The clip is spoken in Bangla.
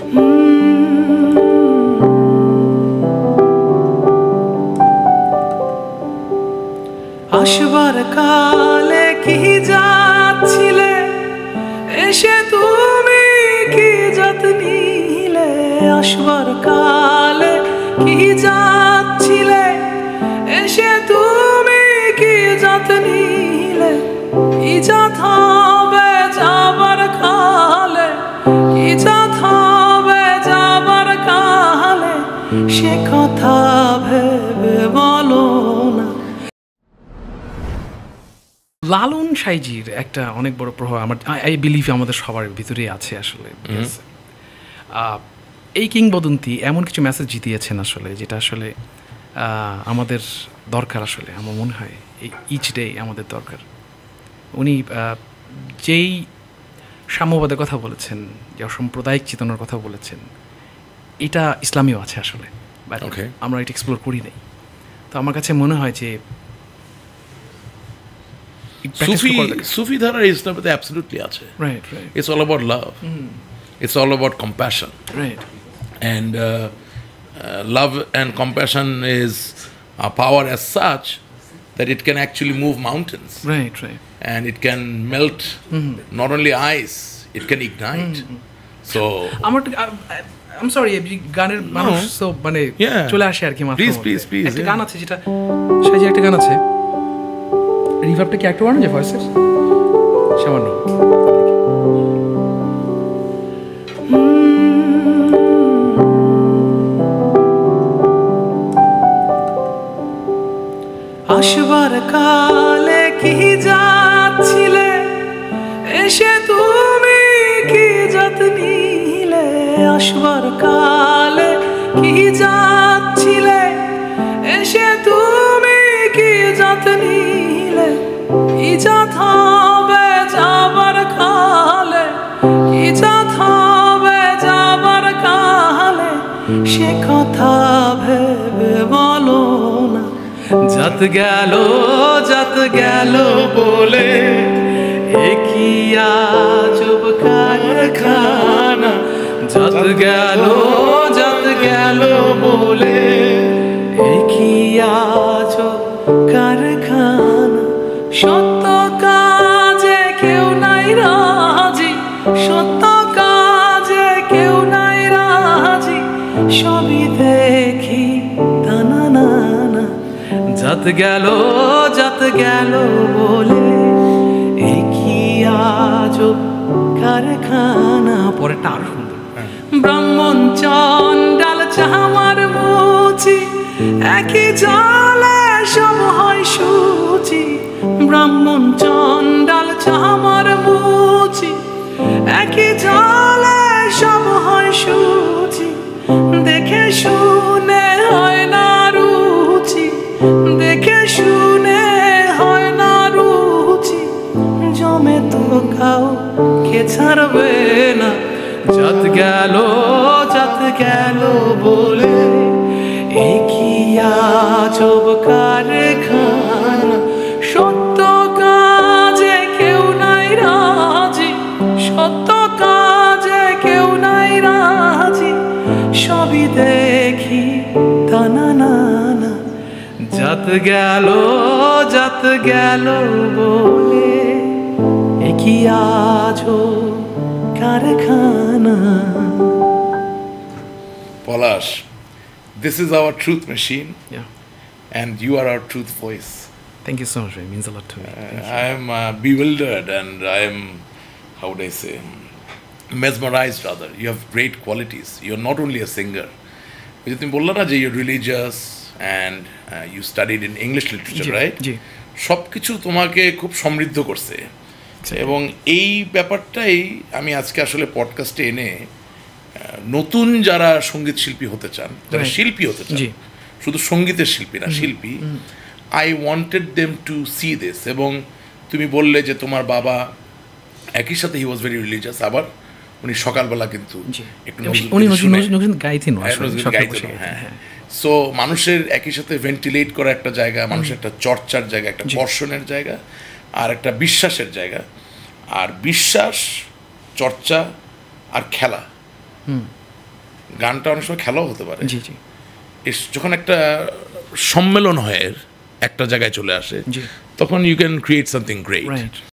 আসবার কালে কি যাচ্ছিলে, এসে তুমি কি যত নিলে। আসবার কালে কি যাচ্ছিলে, এসে তুমি কি যত নিলে। ইজাত হবে যাবার কালে, ইজাত হবে যাবার কালে, সে কথা ভেবে বলো না। লালন সাইজির একটা অনেক বড় প্রভাব আমার আই বিলিভ আমাদের সবার ভিতরেই আছে আসলে। এই কিংবদন্তি এমন কিছু মেসেজ জিতিয়েছেন আসলে, যেটা আসলে আমাদের দরকার। আসলে আমার মনে হয় এই ইচ ডে আমাদের দরকার। উনি যেই সাম্যবাদের কথা বলেছেন, যে সাম্প্রদায়িক চেতনার কথা বলেছেন, এটা ইসলামেও আছে আসলে, আমরা এটা এক্সপ্লোর করি নাই। তো আমার কাছে মনে হয় যে Sufi dhara Islamete absolutely ache. Right. It's all about love. It's all about compassion. Right. And love and compassion is a power as such that it can actually move mountains. Right. And it can melt not only ice, it can ignite. So I'm sorry, গানের মানুষ তো মানে চলে আসে আর কি মাথায়। Please. একটা গান আছে যেটা সাইজি, একটা গান আছে, রিভার্বটা কি একটু বাড়ানো যায় ভয়েসের সামান্য। আসবার কালে কি যাচ্ছিলে, এসে তুমি কি যত নিলে। আসবার কালে কি যাচ্ছিলে, এসে তুমি কি যত নিলে। ইজাত হবে যাবার কালে, ইজাত হবে যাবার কালে, সে কথা ভেবে বলো না। যত গেল বলে একই আজব কারখানা। যত গেল বলে একই আজব কারখানা। সত্য কাজে কেউ নাই রাজি, সত্য কাজে কেউ নাই রাজি, সবই দেখি টানা নানা। যত গেল বলে একই আজব কারখানা। পরেরটা আরো সুন্দর। ব্রাহ্মণ চন্ডাল চামার মুচি, একই জালে সব হয় সূচি। ব্রাহ্মণ চন্ডাল চামার মুচি, একই জালে সব হয় সূচি। দেখে শুনে হয় না রুচি, দেখে শুনে হয় না রুচি। জমে তো কাউকে ছাড়বে না। যত গেল বলে একই আজব কারখানা। সত্য কাজে কেউ নাই রাজি, সত্য কাজে কেউ নাই রাজি, সবই দেখি টানা নানা। যত গেল বলে একই আজব কারখানা। Palash, this is our truth machine. Yeah. And you are our truth voice. Thank you so much. It means a lot to me. I am bewildered and I am, how would I say, mesmerized rather. You have great qualities. You're not only a singer. তুমি বললা না যে you're religious and you studied in English literature, right? সব কিছু তোমাকে খুব সমৃদ্ধ করছে। এবং এই ব্যাপারটাই আমি আজকে আসলে পডকাস্টে এনে নতুন যারা সঙ্গীত শিল্পী হতে চান, যারা শিল্পী হতে চান, শুধু সঙ্গীতের শিল্পী না, শিল্পী, I wanted them to see this. এবং তুমি বললে যে তোমার বাবা একই সাথে হি ওয়াজ ভেরি রিলিজিয়াস, আবার উনি সকালবেলা কিন্তু একটু গাইতেন। হ্যাঁ, সো মানুষের একই সাথে ভেন্টিলেট করা একটা জায়গা, মানুষের একটা চর্চার জায়গা, একটা বর্ষণের জায়গা, আর একটা বিশ্বাসের জায়গা। আর বিশ্বাস, চর্চা আর খেলা, গানটা অনেক সময় খেলাও হতে পারে। জি জি যখন একটা সম্মেলন হয় একটা জায়গায় চলে আসে, জি তখন you can create something great. Right